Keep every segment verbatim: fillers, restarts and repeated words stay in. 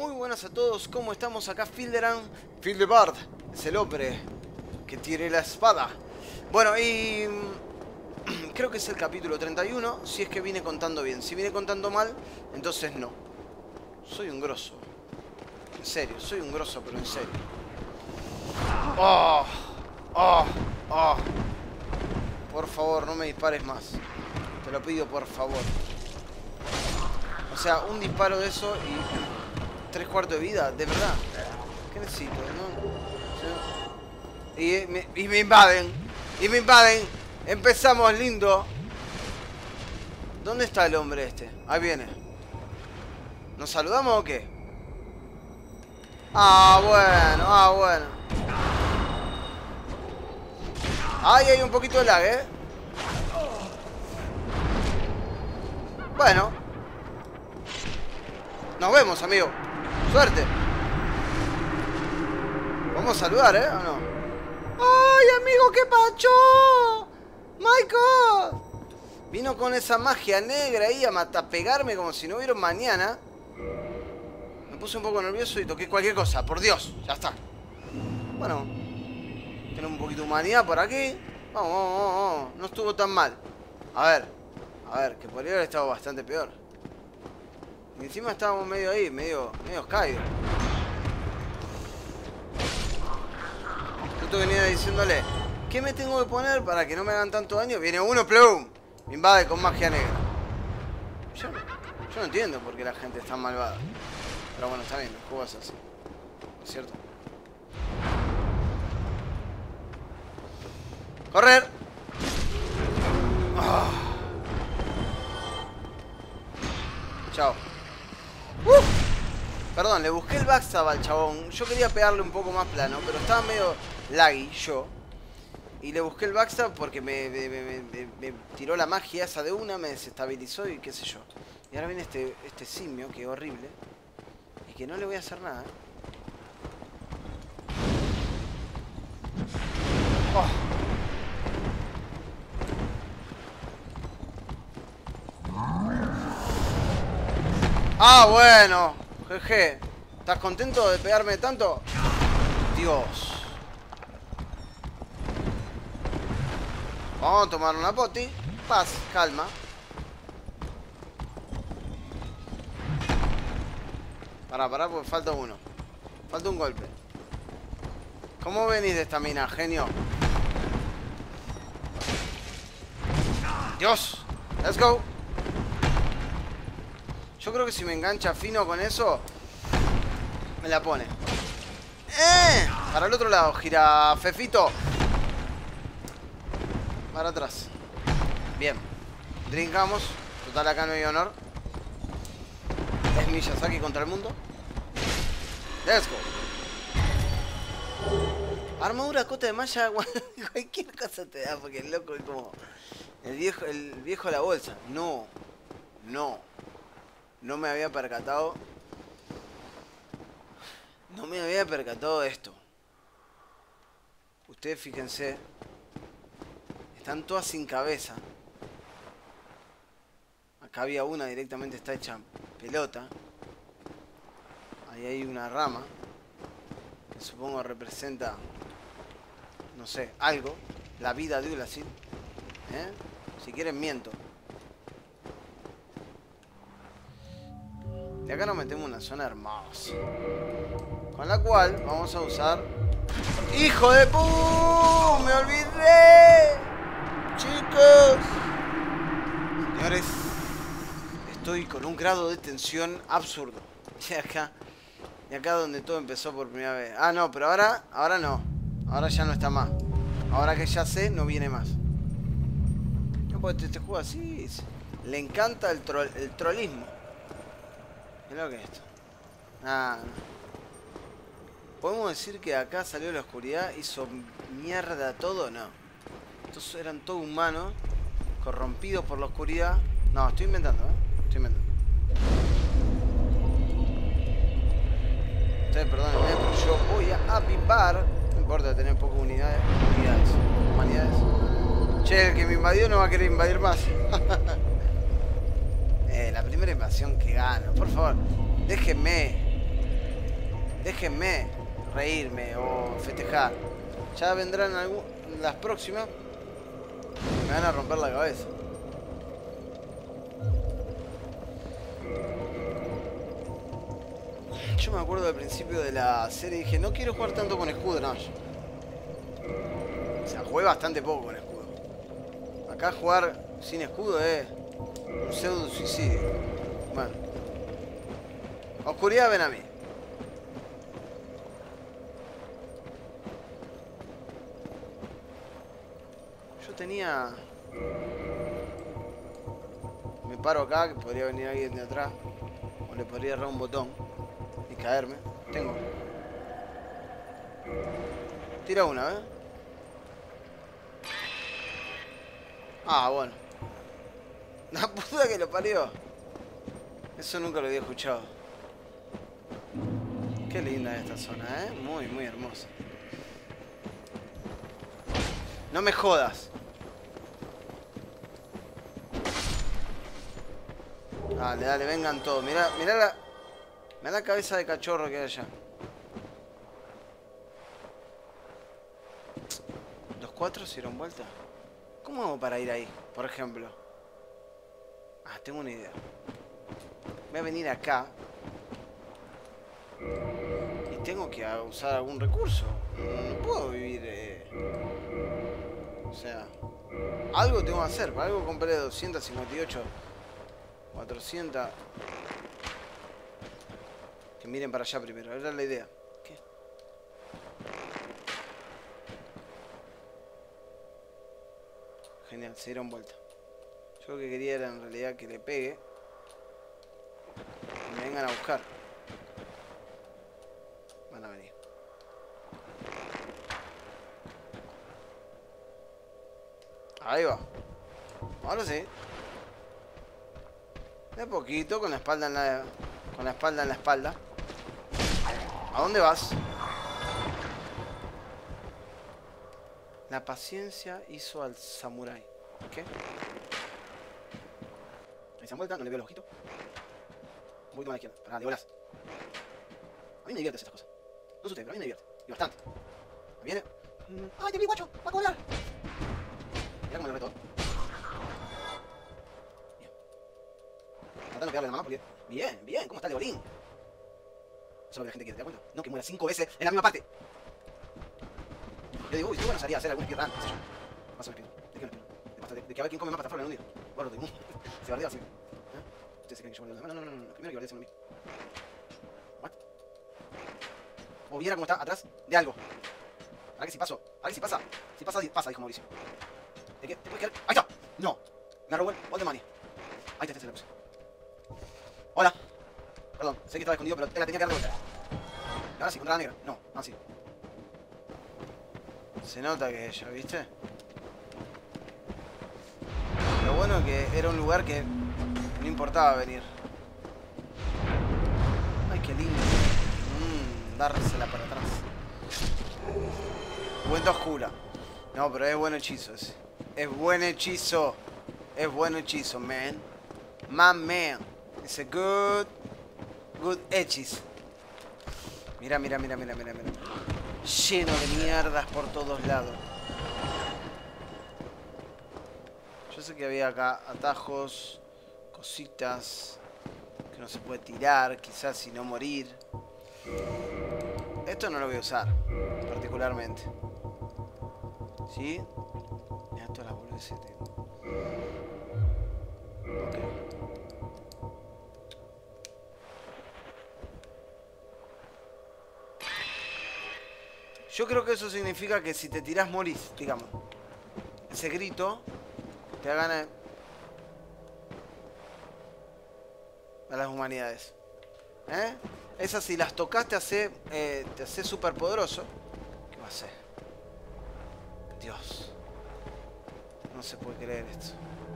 Muy buenas a todos, ¿cómo estamos? Acá Filderan, Fildebard, es el hombre que tiene la espada. Bueno, y creo que es el capítulo treinta y uno, si es que vine contando bien. Si vine contando mal, entonces no. Soy un grosso. En serio, soy un grosso, pero en serio. Oh, oh, oh. Por favor, no me dispares más. Te lo pido, por favor. O sea, un disparo de eso y tres cuartos de vida, de verdad. ¿Qué necesito? ¿No? Y, me, y me invaden. Y me invaden. Empezamos lindo. ¿Dónde está el hombre este? Ahí viene. ¿Nos saludamos o qué? Ah, bueno, ah, bueno. Ahí hay un poquito de lag, ¿eh? Bueno. Nos vemos, amigo. Suerte. Vamos a saludar, ¿eh? ¿O no? ¡Ay, amigo, qué pacho! ¡Michael! Vino con esa magia negra ahí a, a pegarme como si no hubiera un mañana. Me puse un poco nervioso y toqué cualquier cosa. Por Dios, ya está. Bueno. Tenemos un poquito de humanidad por aquí. Vamos, vamos, vamos, vamos. No estuvo tan mal. A ver. A ver, que podría haber estado bastante peor. Y encima estábamos medio ahí, medio, medio caídos. Justo venía diciéndole, ¿qué me tengo que poner para que no me hagan tanto daño? Viene uno, plum, me invade con magia negra. Yo, yo no entiendo por qué la gente es tan malvada. Pero bueno, está bien, el juego es así. ¿Es cierto? ¡Correr! Oh. Chao. Uf. Perdón, le busqué el backstab al chabón. Yo quería pegarle un poco más plano, pero estaba medio laggy yo. Y le busqué el backstab porque me, me, me, me, me tiró la magia esa de una, me desestabilizó y qué sé yo. Y ahora viene este, este simio, que es horrible. Y que no le voy a hacer nada, ¿eh? Oh. Ah, bueno. Jeje. ¿Estás contento de pegarme tanto? Dios. Vamos a tomar una poti. Paz, calma. Pará, pará, porque falta uno. Falta un golpe. ¿Cómo venís de esta mina, genio? Dios. Let's go. Yo creo que si me engancha fino con eso, me la pone. ¡Eh! Para el otro lado, gira, Fefito. Para atrás. Bien. Drinkamos. Total, acá no hay honor. Es Miyazaki contra el mundo. Let's go. Armadura, cota de malla. Cualquier cosa te da, porque el loco es como el viejo, el viejo de la bolsa. No. No. No me había percatado. No me había percatado de esto. Ustedes fíjense. Están todas sin cabeza. Acá había una directamente, está hecha pelota. Ahí hay una rama. Que supongo representa, no sé, algo. La vida de Ulasid. ¿Eh? Si quieren miento. Y acá nos metemos en una zona hermosa. Con la cual vamos a usar... ¡Hijo de pu! ¡Me olvidé! Chicos. Señores. Estoy con un grado de tensión absurdo. Y acá... Y acá donde todo empezó por primera vez. Ah, no, pero ahora... Ahora no. Ahora ya no está más. Ahora que ya sé, no viene más. No, porque este juego así... Le encanta el, tro el trollismo. ¿Qué es lo que es esto? Ah, no. ¿Podemos decir que acá salió la oscuridad? ¿Hizo mierda todo? No. Estos eran todos humanos corrompidos por la oscuridad. No, estoy inventando, ¿eh? Estoy inventando. Ustedes perdónenme, pero yo voy a apimpar. No importa tener pocas unidades. Unidades. Humanidades. Che, el que me invadió no va a querer invadir más. Eh, la primera invasión que gano, por favor, déjenme. Déjenme reírme o festejar. Ya vendrán algún, las próximas. Me van a romper la cabeza. Yo me acuerdo al principio de la serie y dije, no quiero jugar tanto con escudo, no. O sea, jugué bastante poco con escudo. Acá jugar sin escudo es un pseudo suicidio. Bueno. Oscuridad, ven a mí. Yo tenía... Me paro acá, que podría venir alguien de atrás. O le podría agarrar un botón y caerme. Tengo. Tira una, ¿eh? Ah, bueno. La puta que lo parió. Eso nunca lo había escuchado. Qué linda esta zona, ¿eh? Muy, muy hermosa. No me jodas. Dale, dale, vengan todos. Mirá, mirá la... Mirá la cabeza de cachorro que hay allá. ¿Los cuatro se dieron vuelta? ¿Cómo hago para ir ahí, por ejemplo? Ah, tengo una idea. Voy a venir acá. Y tengo que usar algún recurso. No puedo vivir... Eh... O sea... Algo tengo que hacer. Para algo compré doscientos cincuenta y ocho... cuatrocientos. Que miren para allá primero. Era la idea. ¿Qué? Genial, se dieron vuelta. Yo lo que quería era en realidad que le pegue y me vengan a buscar. Van a venir. Ahí va. Ahora sí. De poquito, con la espalda en la... Con la espalda en la espalda. ¿A dónde vas? La paciencia hizo al samurái. ¿Qué? Ahí se han vuelta, no le veo el ojito. Un poquito más a la izquierda. Pará, de bolas. A mí me divierten estas cosas. No sé ustedes, pero a mí me divierte. Y bastante. ¿Me viene? ¡Ay, te vi, guacho! ¡Va a colar! Mirá cómo lo reto. Tratando de pegarle a la mamá porque... Bien, bien, ¿cómo está el de bolín? Eso es lo que la gente quiere, ¿te das cuenta? No, que muera cinco veces en la misma parte. Yo digo, uy, qué bueno sería hacer algún speedrun, qué sé yo. Paso el speedrun. ¿De qué no speedrun? De, de que a ver quién come más pataflor en un día. Bueno, todo el mundo. Se bardea así. ¿Eh? Ustedes se creen que yo bardeo. No, no, no, no, no. Primero que bardea uno mismo. What? O viera cómo está atrás de algo. A ver que si paso. A ver si pasa. Si pasa, pasa, dijo Mauricio. ¿De qué? ¿Te puedes quedar? ¡Ahí está! No. Me robó el Old the Money. Ahí te, te, te la puse. Hola. Perdón, sé que estaba escondido, pero te la tenía que dar de vuelta. Y ahora sí, contra la negra. No, no, sí. Se nota que ella, ¿viste? Lo bueno es que era un lugar que no importaba venir. Ay, qué lindo. Mmm, dársela para atrás. Cuenta oscura. No, pero es buen hechizo ese. Es buen hechizo. Es buen hechizo, man. My man. It's a good... Good hechizo. Mira, mira, mira, mira, mira, mira. Lleno de mierdas por todos lados. Yo sé que había acá atajos, cositas que no se puede tirar, quizás y no morir. Esto no lo voy a usar, particularmente. ¿Sí? Mira todas las boludeces que tengo. Ok. Yo creo que eso significa que si te tirás morís, digamos. Ese grito te da ganas a las humanidades. ¿Eh? Esas si las tocas te hace, eh, te hace súper poderoso. ¿Qué va a hacer? Dios. No se puede creer esto.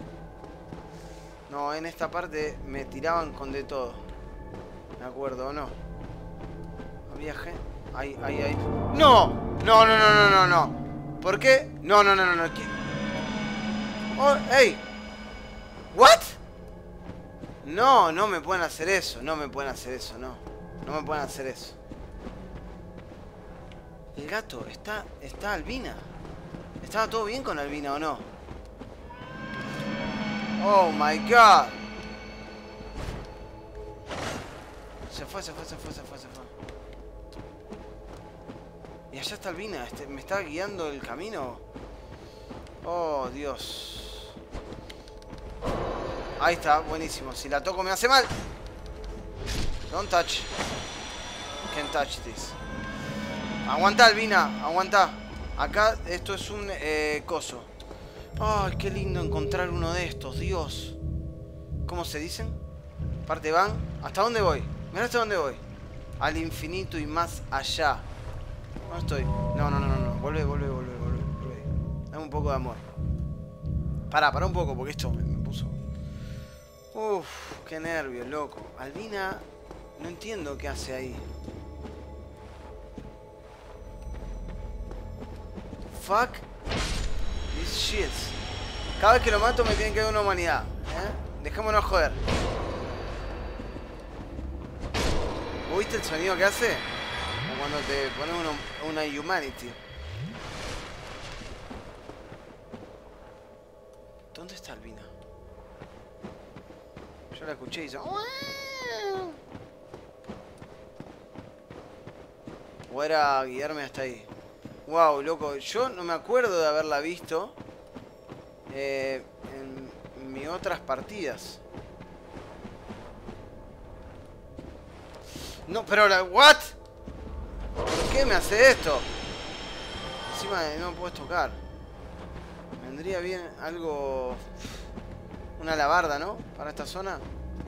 No, en esta parte me tiraban con de todo. ¿Me acuerdo o no? Había gente... Ahí, ahí, ahí. ¡No! No, no, no, no, no, no. ¿Por qué? No, no, no, no, no. ¿Qué? Oh, ¡ey! ¿What? No, no me pueden hacer eso. No me pueden hacer eso, no. No me pueden hacer eso. El gato, está, está Albina. ¿Estaba todo bien con Albina o no? Oh my god. Se fue, se fue, se fue, se fue, se fue. Y allá está Albina, este, me está guiando el camino. Oh, Dios. Ahí está, buenísimo. Si la toco me hace mal. Don't touch. Can't touch this. Aguanta, Albina, aguanta. Acá esto es un eh, coso. Ay, qué lindo encontrar uno de estos, Dios. ¿Cómo se dicen? Parte van. ¿Hasta dónde voy? Mira hasta dónde voy. Al infinito y más allá. ¿Dónde estoy? No, no, no, no, no. Vuelve, vuelve, vuelve, vuelve, vuelve. Dame un poco de amor. Pará, pará un poco, porque esto me, me puso. Uf, qué nervios, loco. Albina, no entiendo qué hace ahí. Fuck this shit. Cada vez que lo mato me tienen que dar una humanidad, ¿eh? Dejémonos joder. ¿Oíste el sonido que hace? O cuando te pones una, una humanity. ¿Dónde está Albina? Yo la escuché y hizo... O era guiarme hasta ahí. Wow, loco, yo no me acuerdo de haberla visto eh, en, en mis otras partidas. No, pero la... ¿What? ¿Por qué me hace esto? Encima no me puedes tocar. Vendría bien algo... Una alabarda, ¿no? Para esta zona.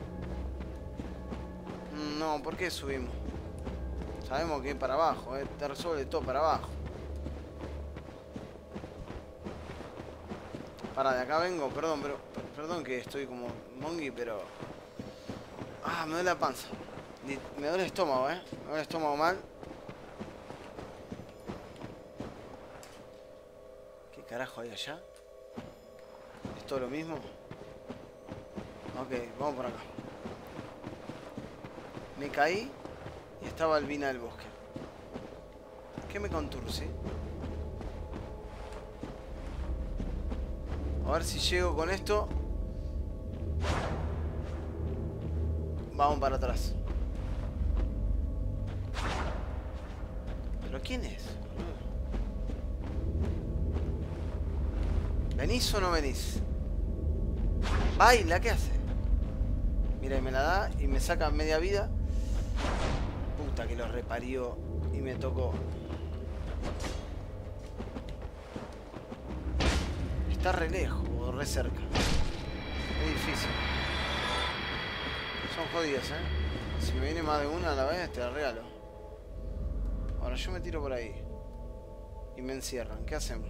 No, ¿por qué subimos? Sabemos que es para abajo, ¿eh? Te resuelve todo para abajo. Para, de acá vengo, perdón, pero... Perdón que estoy como mongi, pero... Ah, me duele la panza. Me duele el estómago, ¿eh? Me duele el estómago mal. ¿Qué carajo hay allá? ¿Es todo lo mismo? Ok, vamos por acá. Me caí y estaba Albina del bosque. ¿Qué me conturce? A ver si llego con esto. Vamos para atrás. ¿Pero quién es? ¿Venís o no venís? Baila, ¿qué hace? Mira, y me la da y me saca media vida. Puta que lo reparió y me tocó. Está re lejos o re cerca. Es difícil. Son jodidas, ¿eh? Si me viene más de una a la vez, te la regalo. Ahora yo me tiro por ahí. Y me encierran. ¿Qué hacemos?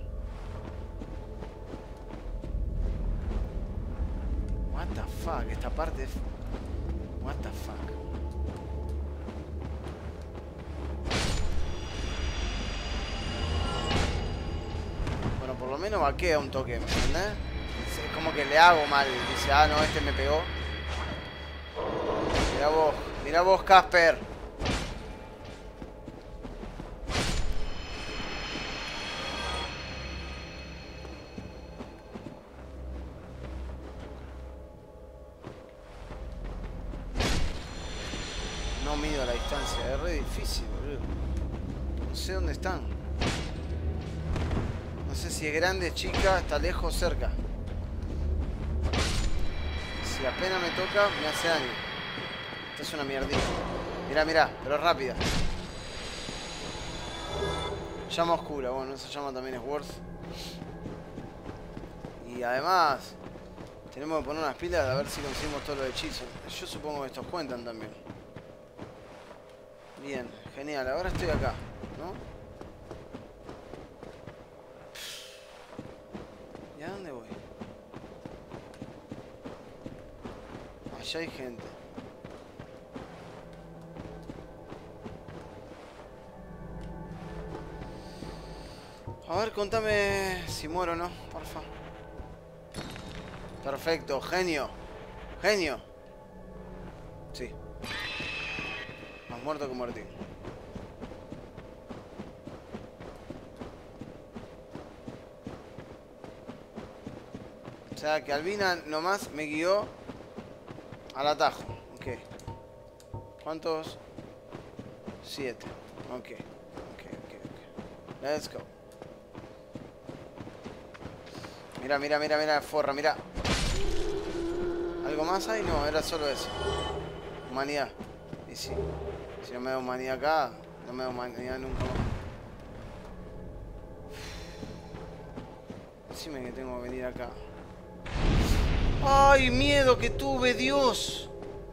What the fuck? Esta parte es... What the fuck? Bueno, por lo menos vaquea un toque, ¿me entendés? Es como que le hago mal. Dice, ah, no, este me pegó. Mira vos, mira vos, Casper. No mido la distancia, es re difícil, boludo. No sé dónde están. No sé si es grande, chica, está lejos o cerca. Si apenas me toca, me hace daño. Esta es una mierdita. Mirá, mirá, pero rápida. Llama oscura, bueno, esa llama también es worth. Y además, tenemos que poner unas pilas a ver si conseguimos todos los hechizos. Yo supongo que estos cuentan también. Bien, genial, ahora estoy acá, ¿no? ¿Y a dónde voy? Allá hay gente. A ver, contame si muero o no, porfa. Perfecto, genio. Genio. Sí. Más muerto que Martín. sea que Albina nomás me guió al atajo. Ok. ¿Cuántos? Siete. Ok. Ok, ok, ok. Let's go. Mira, mira, mira, mira, forra, mira. ¿Algo más hay? No, era solo eso. Humanidad. Y sí. Si no me da humanidad acá, no me da humanidad nunca más. Decime que tengo que venir acá. ¡Ay, miedo que tuve, Dios!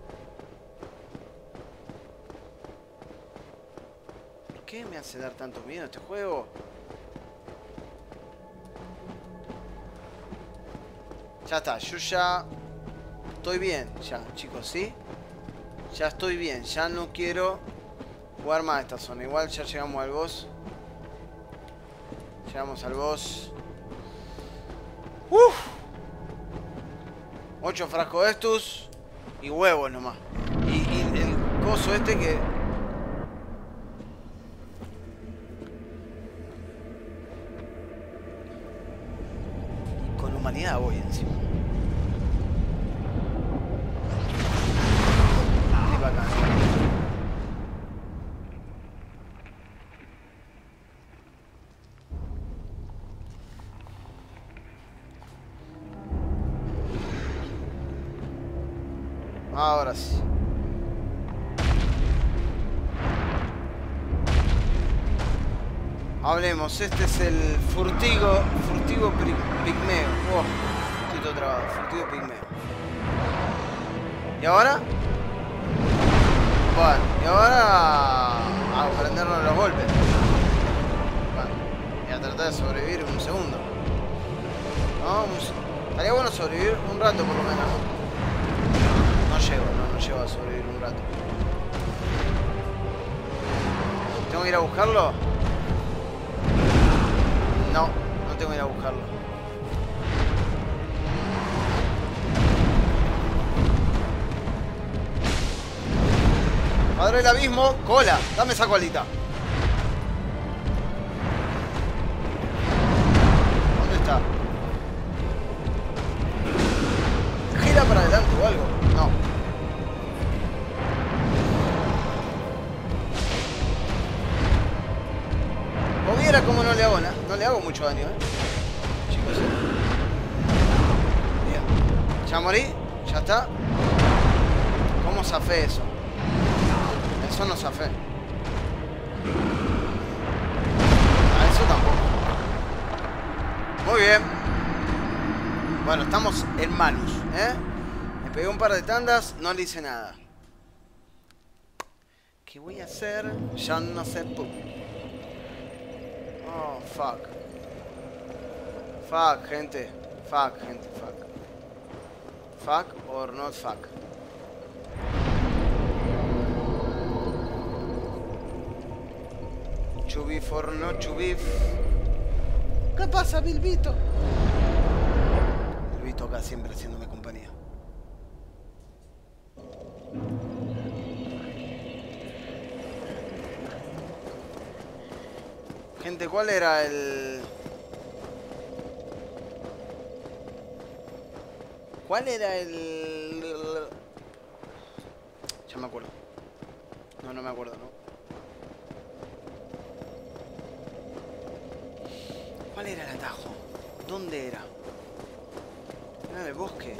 ¿Por qué me hace dar tanto miedo este juego? Ya está, yo ya estoy bien, ya, chicos, ¿sí? Ya estoy bien, ya no quiero jugar más esta zona. Igual ya llegamos al boss. Llegamos al boss. ¡Uf! Ocho frascos de estos y huevos nomás. Y, y el coso este que... Con humanidad voy encima. Qué bacán. Ahora sí. Hablemos, este es el furtigo, furtivo pigmeo. Oh, estoy todo trabado, furtivo pigmeo. ¿Y ahora? Bueno, y ahora a prendernos los golpes. Bueno, y a tratar de sobrevivir un segundo. No, un... estaría bueno sobrevivir un rato por lo menos. No llego, no, no llego a sobrevivir un rato. ¿Tengo que ir a buscarlo? No, no tengo que ir a buscarlo. Padre del abismo, cola. Dame esa colita. ¿Dónde está? ¿Gira para adelante o algo? No. O viera como no le hago nada. No le hago mucho daño, eh. Chicos, eh. Bien. Ya morí. Ya está. ¿Cómo zafé eso? Eso no zafé. A eso tampoco. Muy bien. Bueno, estamos en Manus, ¿eh? Me pegué un par de tandas, no le hice nada. ¿Qué voy a hacer? Ya no sé. Oh, fuck. Fuck, gente. Fuck, gente, fuck. Fuck or not fuck. To beef or not to beef. ¿Qué pasa, Bilbito? Bilbito acá siempre haciéndome compañía. Gente, ¿cuál era el...? ¿Cuál era el...? Ya me acuerdo. No, no me acuerdo, ¿no? ¿Cuál era el atajo? ¿Dónde era? Era en el bosque.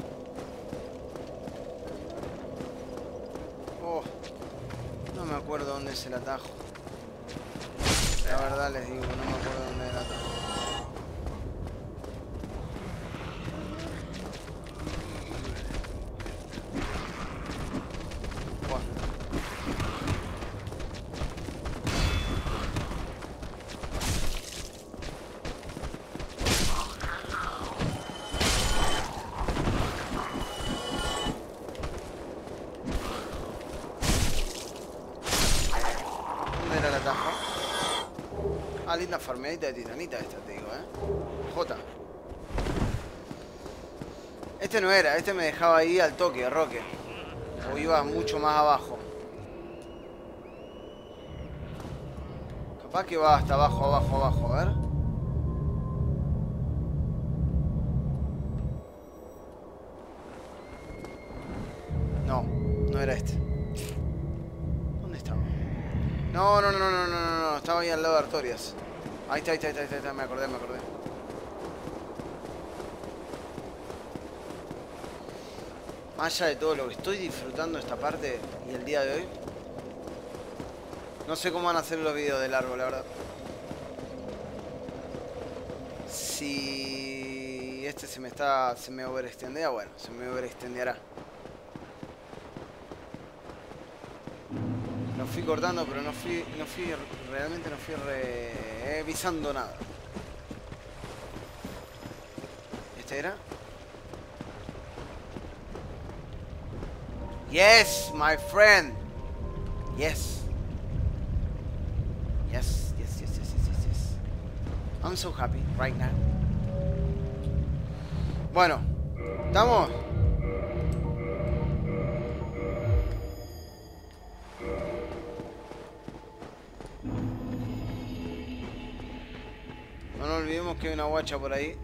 Oh, no me acuerdo dónde es el atajo. La verdad les digo, no me acuerdo dónde era el atajo. Ah, linda farmeadita de titanita esta, te digo, eh. J. Este no era, este me dejaba ahí al toque, Roque. O iba mucho más abajo. Capaz que va hasta abajo, abajo, abajo, a ver. No, no, no, no, no, no, no. Estaba ahí al lado de Artorias. Ahí está, ahí está, ahí está, ahí está. Me acordé, me acordé. Más allá de todo lo que estoy disfrutando esta parte y el día de hoy. No sé cómo van a hacer los videos del árbol, la verdad. Si este se me está. se me overextendía, bueno, se me overextenderá. Lo fui cortando, pero no fui. no fui. realmente no fui revisando nada. ¿Este era? Yes, my friend. Yes. Yes, yes, yes, yes, yes, yes, yes. I'm so happy right now. Bueno, ¿estamos? No nos olvidemos que hay una guacha por ahí.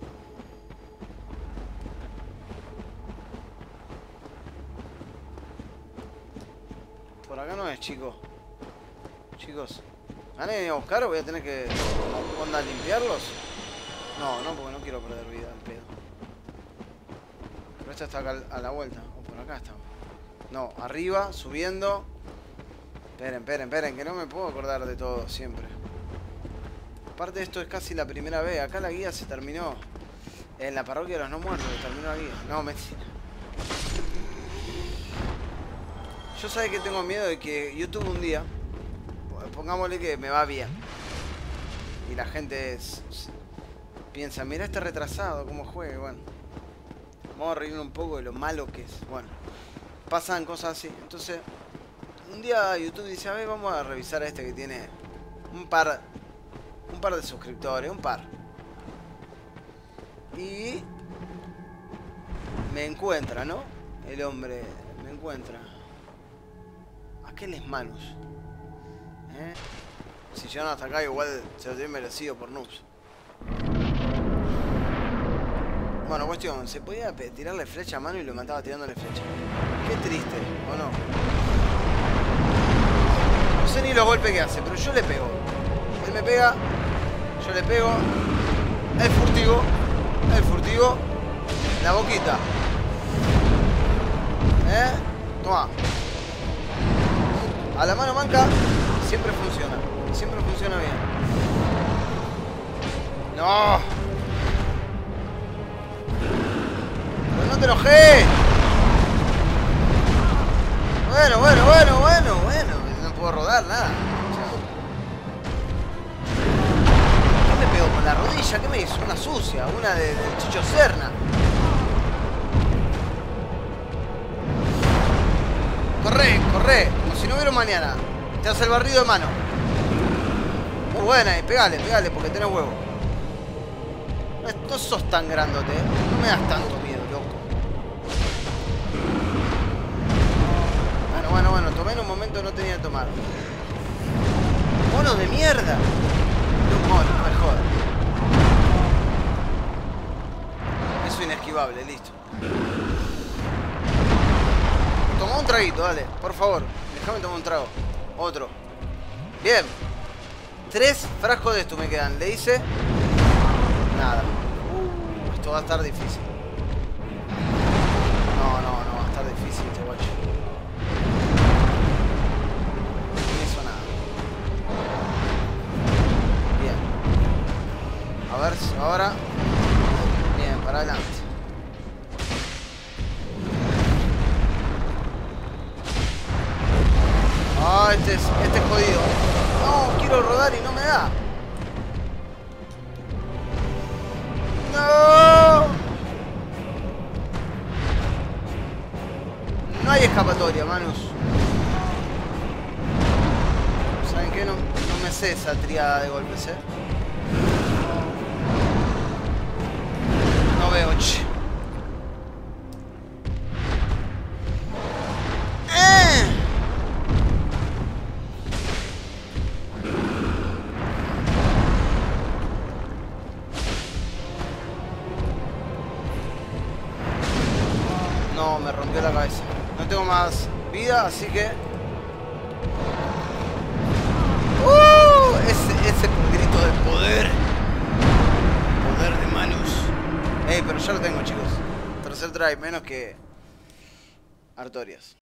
Por acá no es, chicos. Chicos. ¿Van a venir a buscar o voy a tener que onda limpiarlos? No, no, porque no quiero perder vida al pedo. Pero esta está acá a la vuelta. O por acá está. No, arriba, subiendo. Esperen, esperen, esperen, que no me puedo acordar de todo siempre. Aparte esto es casi la primera vez. Acá la guía se terminó. En la parroquia de los no muertos se terminó la guía. No, mentira. Yo sé que tengo miedo de que YouTube un día, pongámosle que me va bien, y la gente es, piensa, mira este retrasado, cómo juega, bueno. Vamos a reír un poco de lo malo que es. Bueno, pasan cosas así. Entonces, un día YouTube dice, a ver, vamos a revisar a este que tiene un par, un par de suscriptores, un par. Y me encuentra, ¿no? El hombre me encuentra. Aquel es Manus. ¿Eh? Si llegaron hasta acá, igual se lo tienen merecido por noobs. Bueno, cuestión, se podía tirarle flecha a mano y lo mataba tirándole flecha. Qué triste, ¿o no? No sé ni los golpes que hace, pero yo le pego. Él me pega, yo le pego. El furtivo, el furtivo. La boquita. ¿Eh? Toma. A la mano manca siempre funciona. Siempre funciona bien. ¡No! ¡Pero no te enojes! Bueno, bueno, bueno, bueno, bueno. No puedo rodar nada. ¿Qué me pegó con la rodilla? ¿Qué me hizo? Una sucia, una de, de Chicho Serna. Corre, corre, como si no hubiera un mañana. Te hace el barrido de mano. Muy buena, y pegale, pegale, porque tenés huevo. No, no sos tan grandote, ¿eh? No me das tanto miedo, loco. Bueno, bueno, bueno, tomé en un momento, no tenía que tomar. Mono de mierda. Un mono, no me jodas. Eso es inesquivable, listo. Toma un traguito, dale, por favor. Déjame tomar un trago. Otro. Bien. Tres frascos de esto me quedan. Le hice nada. Uh, esto va a estar difícil. No, no, no, va a estar difícil este guacho. No hizo nada. Bien. A ver si ahora. Bien, para adelante. Ah, este es, este es jodido. No, quiero rodar y no me da. No. No hay escapatoria, Manus. ¿Saben qué? No, no me sé esa triada de golpes, ¿eh? No veo, che. No, me rompió la cabeza. No tengo más vida, así que... hacer drive, menos que Artorias.